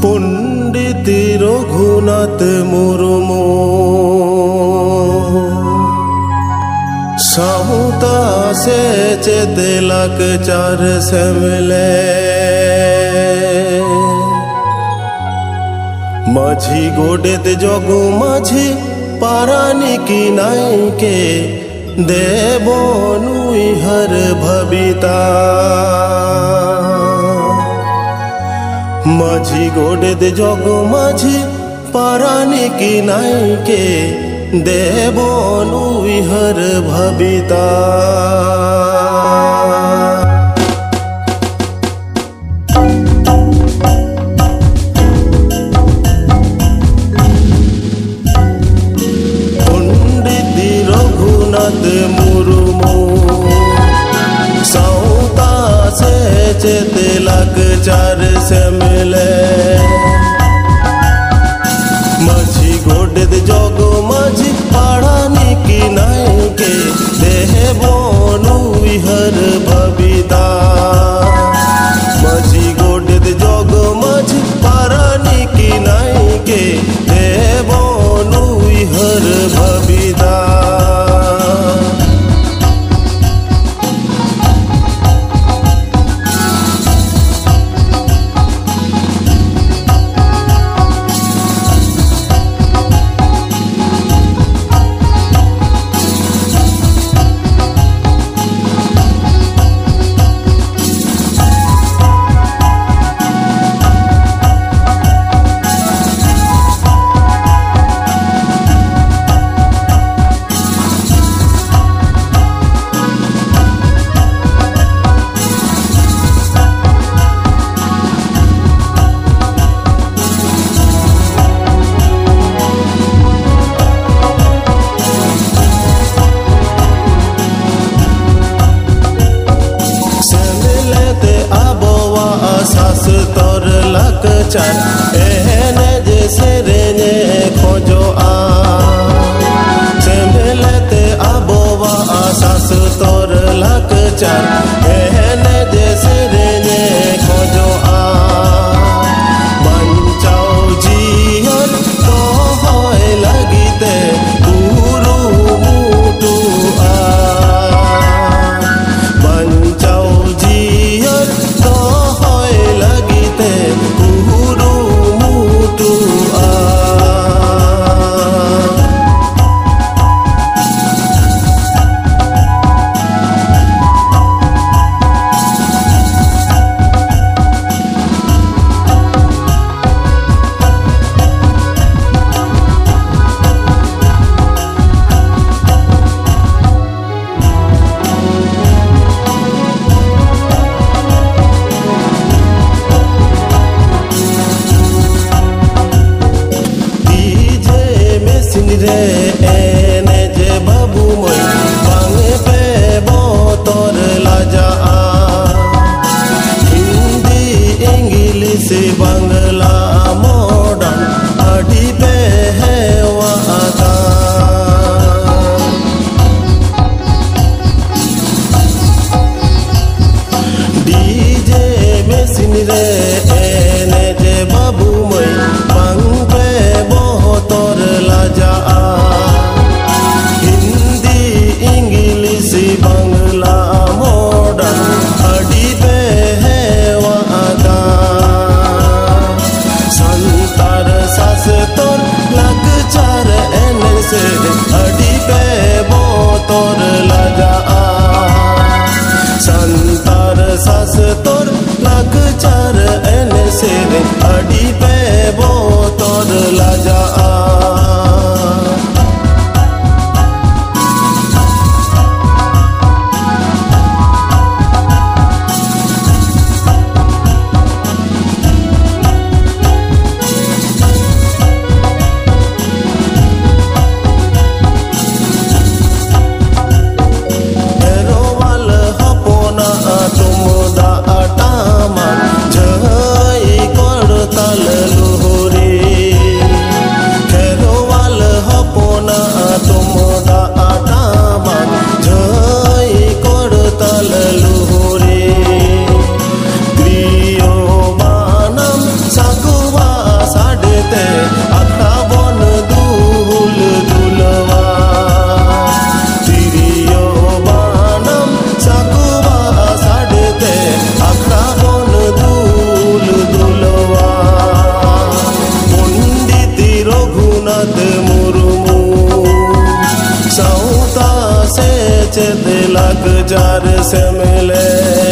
पंडित रघुनाथ मुर्मू साहुता से चेतलाक चार सेमले माझी गोडेत जगु माझी पारानिकी नायके देवनु हर भविता माझी गोडेत जगु माझी पारानिकी नायके देवनु हर भविता मुर्मू साउता से चेतलाक चार से मिले माझी गोडेत जगु माझी पारानिकी नायके देवनु हर भविता माझी गोडेत जगु माझी पारानिकी नायके देवनु हर भविता सास तोर लक चार एहने जैसे रेने खोजो आ से मिलते आबोवा सास तोर लक चार एहने जैसे रेने खोजो आ मंचाओ जीवन तो होए लगीते गुरु मुटु आ मंचाओ जीवन तो लगीते गुरु मुटु आ रे एने जे बाबू मोई बांगे पे बोतोर लाजा हिंदी इंग्लिश बांग्ला मॉडर्न आदि पे है वादा डीजे मशीन रे एने जे बाबू मोई बांग पे बोतोर लाजा हिंदी इंग्लिश बांग्ला मॉडर्न आदि पे है वादा संतार सास तोर लग चार एने से आदि पे बोतोर लाजा संतार सास तोर लग चार एने से आदि पे चेते लाकचार से मिले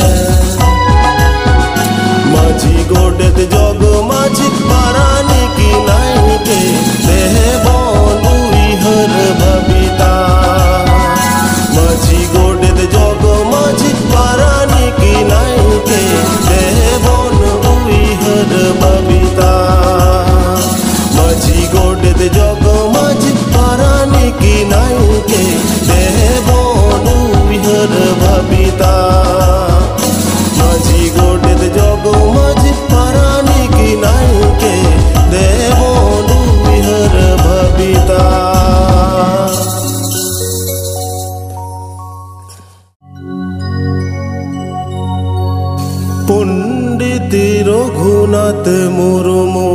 माझी गोडेत जग माझी पारानी की नाई के देह बंधु हर भबिता माझी गोडेत जग माझी पारानी की नाई के देह बंधु हर भबिता माझी गोडेत जग माझी पारानी की नाई के देह बंधु हर भबिता माझी गोडेत जग माझी पारानी की नाई के देव हर भबिता पंडित रघुनाथ मुर्मू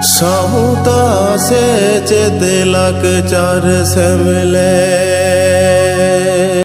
साहुता से चेते लाकचार से मिले